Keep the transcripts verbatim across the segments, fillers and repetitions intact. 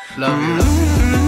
Love you.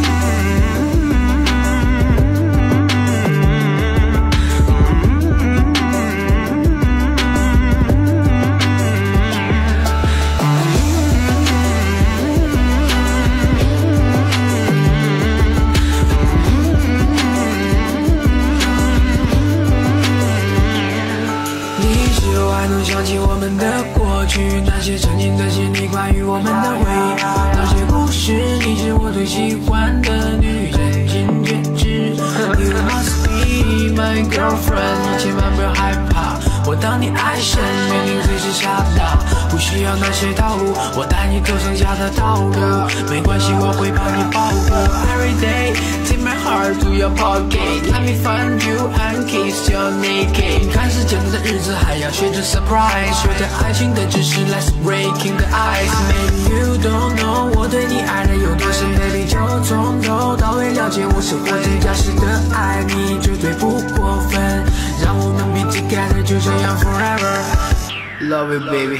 还能想起我们的过去，那些曾经在心里关于我们的回忆，那些故事。你是我最喜欢的女人，请觉知 You must be my girlfriend， 你千万不要害怕，我当你爱神，命令随时下达，不需要那些套路，我带你走剩下的道路，没关系，我会帮你保护。Every day take my heart to your pocket， Let me find you and kiss your naked。 看似简单的日子，还要学着 surprise， 学着爱情的知识 ，Let's breaking the ice。Maybe you don't know 我对你爱的有多深 ，Baby 就从头到尾了解我是货真价实的爱你，绝对不过分，让我们 be together， 就这样 forever。Love it, baby。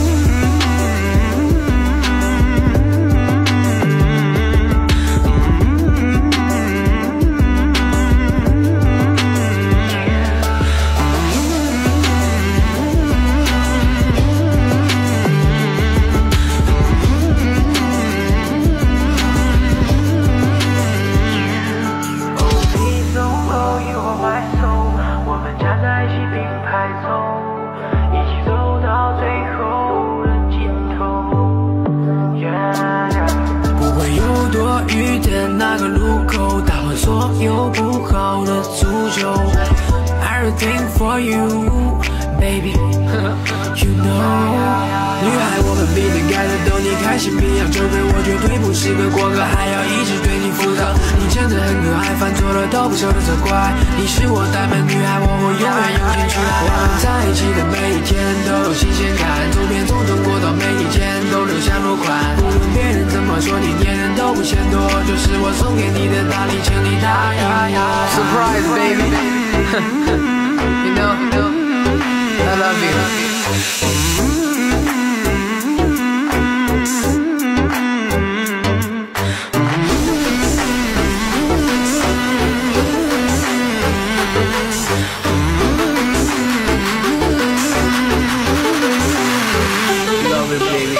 那个路口打破所有不好的诅咒 Everything for you baby You know 女孩我们 be together 逗你开心比样就对我绝对不是个过客，还要一直对你负责，你真的很可爱，犯错了都不舍得责怪，你是我呆萌女孩，我会永远用心去爱，我们在一起的每一天都有新鲜感，走遍从中国到每一天都留下落款，无论别人怎么说你黏人都不嫌多，就是我送给你的大礼，请你答应我 Surprise baby You know, you know I love you Love it baby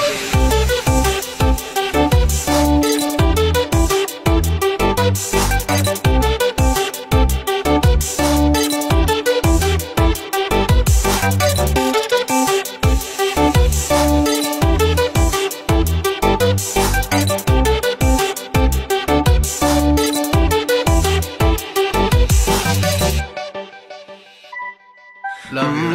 Love you.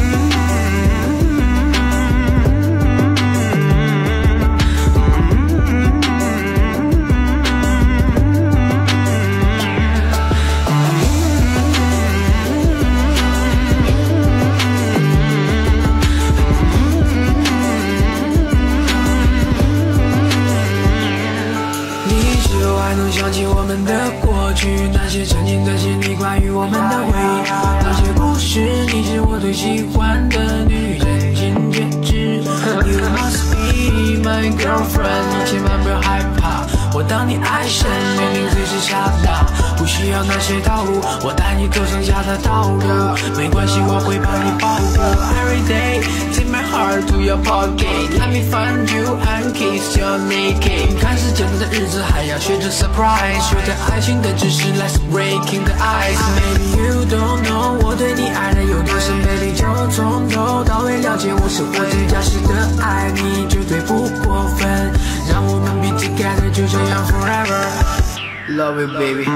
你是我还能想起我们的过去，那些曾经在心里关于我们的回忆，那些故事。你是我最喜欢的女人，请觉知 You must be my girlfriend， 你千万不要害怕，我当你爱神，命令随时下达，不需要那些套路，我带你走剩下的道路，没关系，我会帮你保护。Every day take my heart to your pocket， Let me find you and kiss your naked。 看似简单的日子，还要学着 surprise， 学着爱情的知识 ，Let's breaking the ice。Maybe you don't know 我对你爱的有多深 ，Baby 就从头到尾了解我是货真价实的爱你，绝对不过分，让我们 be together， 就这样 forever。Love it baby。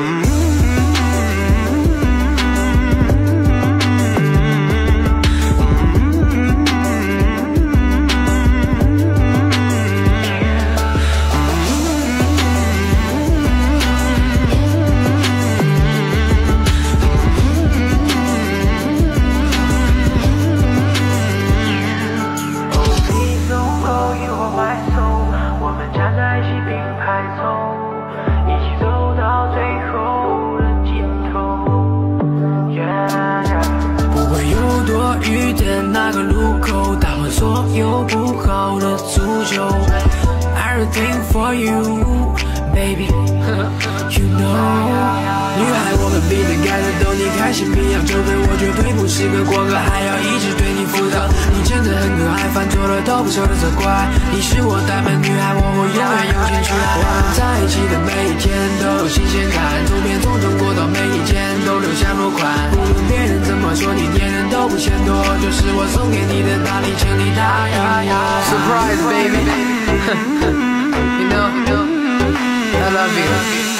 那个路口打破所有不好的诅咒 Everything for you baby You know 女孩我们比得盖的逗你开心比样就对我绝对不是个过客还要一直对你负责你真的很可爱犯错了都不舍得责怪你是我呆萌女孩我会永远用心去爱我们在一起的每一天都有新鲜感从变从中过到每一天都留下落款无论别人怎么说你点人都不嫌多就是我送给你的大礼请你答应 Surprise baby You know, you know I love you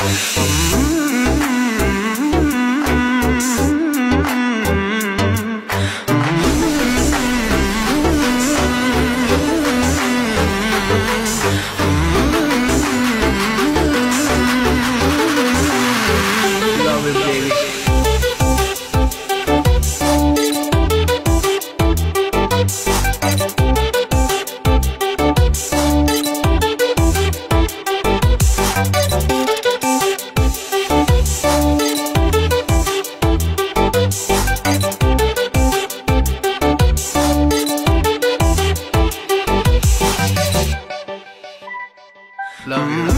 Love it baby Love you.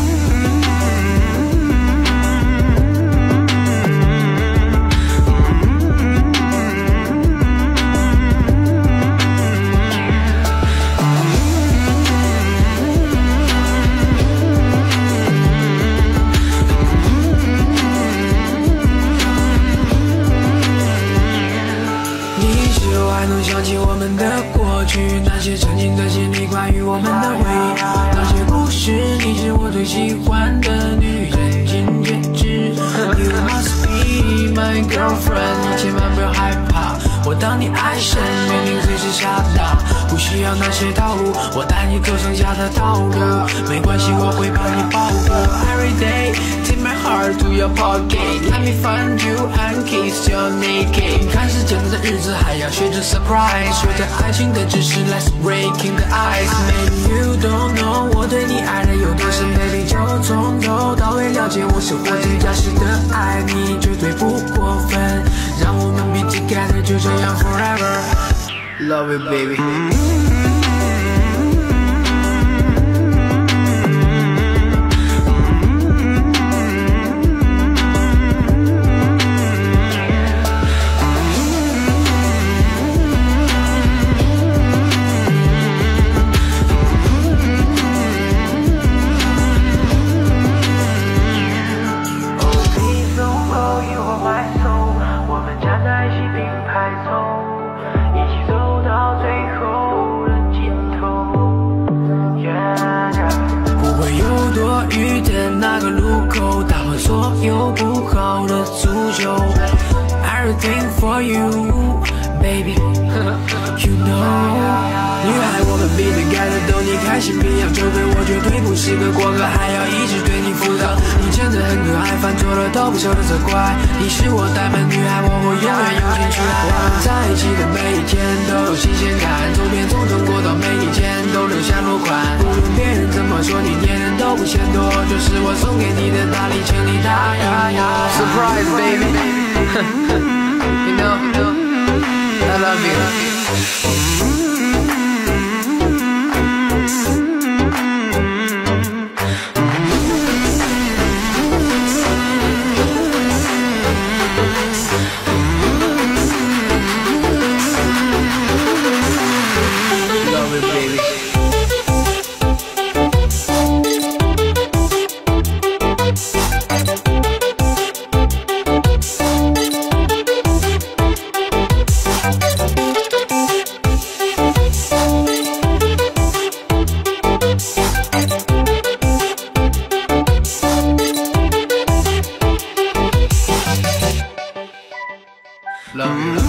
还能想起我们的过去，那些曾经的心里关于我们的回忆，那些故事。你是我最喜欢的女人，尽皆知。You must be my girlfriend， 你千万不要害怕，我当你爱神，命令随时下达，不需要那些套路，我带你走剩下的道路，没关系，我会帮你保护。Every day take my heart to your pocket， Let me find you and kiss your naked。看似简单的日子，还要学着 surprise， 学着爱情的知识 ，Let's breaking the ice。Maybe you don't know 我对你爱的有多深 ，Baby 就从头到尾了解我是货真价实的爱你，绝对不过分，让我们 be together， 就这样 forever。Love it baby。 那个路口，打破所有不好的诅咒 Everything for you, baby You know 女孩我们比得盖的逗你开心比样就对我绝对不是个过客还要一直对你负责你真的很可爱犯错了都不舍得责怪你是我呆萌女孩我会永远用心去爱我们在一起的每一天都有新鲜感从变从中过到每一天都留下落款无论别人怎么说你点人都不嫌多就是我送给你的大礼请你答应 Surprise baby You know, you know I love you Love it baby Love you.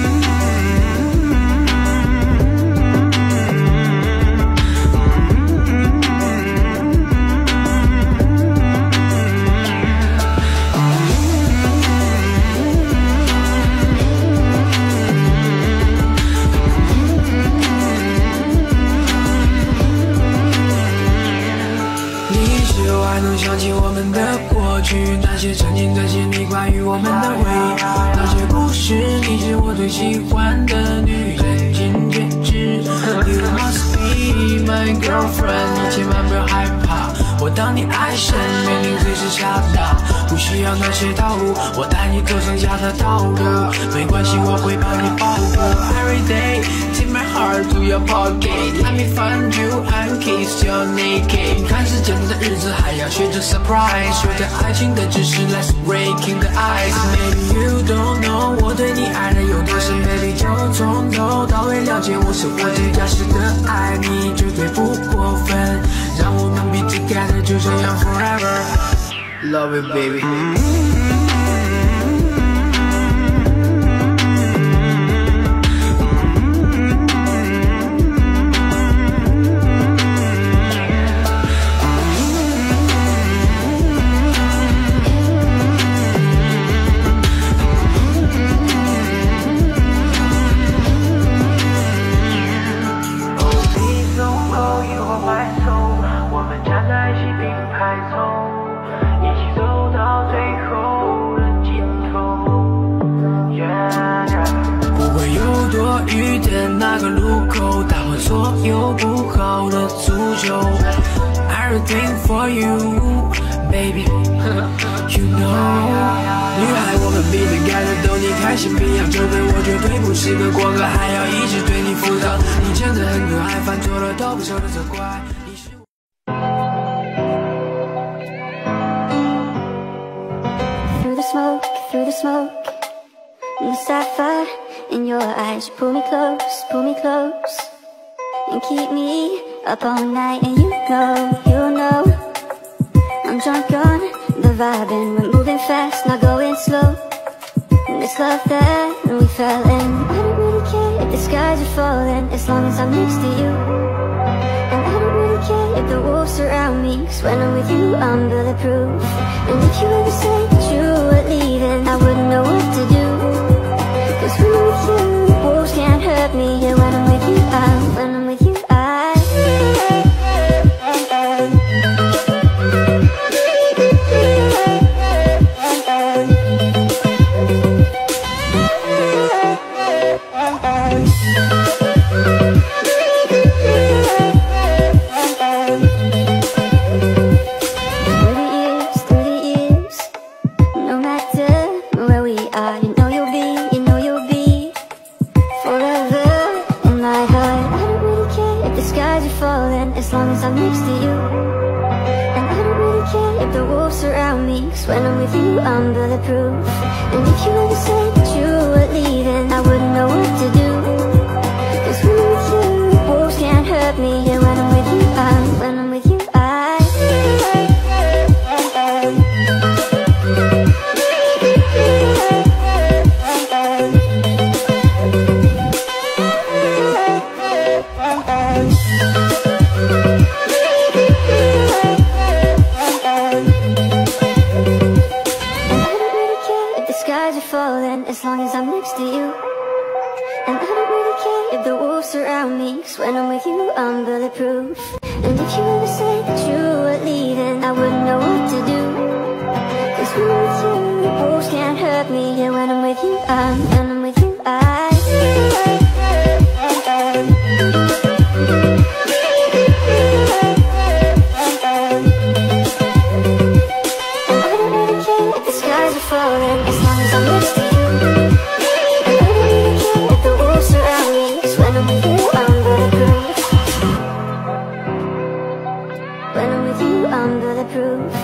还能想起我们的过去，那些曾经在心里关于我们的回忆，那些故事。你是我最喜欢的女人，尽皆知。You must be my girlfriend， 你千万不要害怕，我我当你爱神，命令随时下达，不需要那些套路，我带你走剩下的道路，没关系，我会帮你保护。Every day, take my heart to your pocket, let me find you and kiss your naked。看时间的日子，还要学着 surprise， 学着爱情的知识 ，Let's breaking the ice。Maybe you don't know， 我对你爱的有多深 ，Baby 就从头到尾了解我，是我最假实的爱你，绝对不过分，让我们 be together， 就这样 forever。Love it, baby。那个路口，打破所有不好的诅咒。Everything for you, baby. You know， 女孩，我们 be together， 逗你开心，别样就对我绝对不是个过客，还要一直对你负责。你真的很可爱，犯错了都不舍得责怪。你是 Through the smoke, through the smoke, and the sapphire in your eyes, you pull me close, pull me close, and keep me up all night. And you know, you know, I'm drunk on the vibe and we're moving fast, not going slow. And this love that we fell in, I don't really care if the skies are falling, as long as I'm next to you. And I don't really care if the wolves surround me, cause when I'm with you, I'm bulletproof. And if you ever say that you were leaving, I wouldn't know what to do. Cause when I'm with you, wolves can't hurt me. Yeah, when I'm with you, I, when I'm with you, I Through the years, through the years, no matter where we are, you know you'll be, you know you'll be forever in my heart. I don't really care if the skies are falling, as long as I'm next to you. And I don't really care if the wolves surround me, cause when I'm with you, I'm bulletproof. And if you ever say that you were leaving, I wouldn't know what to do. Cause when I'm with you, wolves can't hurt me. Yeah, when I'm with you, I'm, when I'm with you, I falling, as long as I'm next to you. And I don't really care if the wolves surround me, cause when I'm with you, I'm bulletproof. And if you ever say that you were leaving, I wouldn't know what to do. Cause when I'm with you, wolves can't hurt me. Yeah, when I'm with you, I'm, when I'm with you, I falling, as long as I'm next to you. And I don't really care if the wolves surround me, cause when I'm with you, I'm bulletproof. When I'm with you, I'm bulletproof.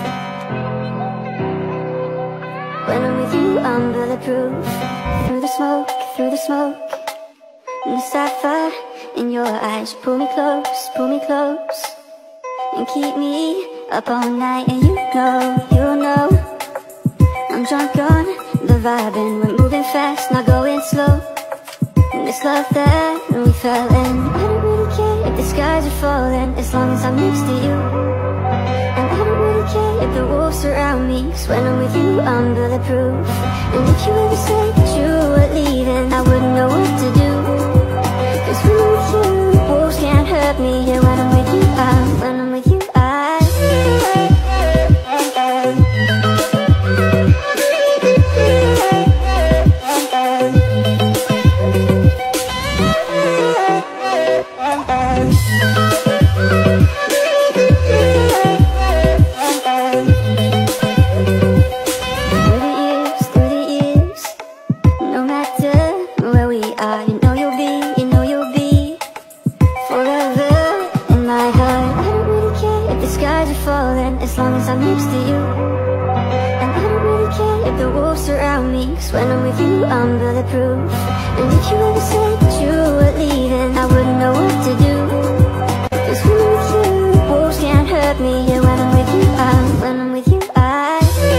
When I'm with you, I'm bulletproof. Through the smoke, through the smoke, and the sapphire in your eyes, you pull me close, pull me close, and keep me up all night. And you know, you know, I'm drunk on the vibe and we're moving fast, not going slow. And this love that we fell in, I don't really care if the skies are falling, as long as I'm next to you. And I don't really care if the wolves surround me, cause when I'm with you, I'm bulletproof. And if you ever say that you were leaving, I wouldn't know what to do. Cause when I'm with you, wolves can't hurt me. Yeah, when I'm with you, I'm, when I'm with you, I falling as long as I'm next to you. And I don't really care if the wolves surround me, cause when I'm with you, I'm bulletproof. And if you ever said that you were leaving, I wouldn't know what to do. Cause when I'm with you, the wolves can't hurt me. Yeah, when I'm with you, I'm, when I'm with you, I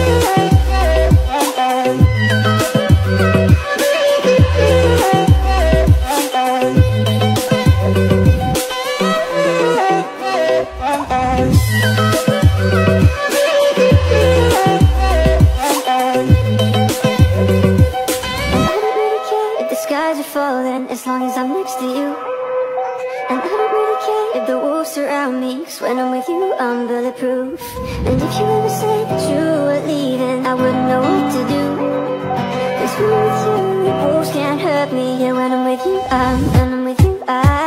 as long as I'm next to you. And I don't really care if the wolves surround me, cause when I'm with you, I'm bulletproof. And if you ever said that you were leaving, I wouldn't know what to do. Cause when I'm with you, the wolves can't hurt me. Yeah, when I'm with you, I'm, when I'm with you, I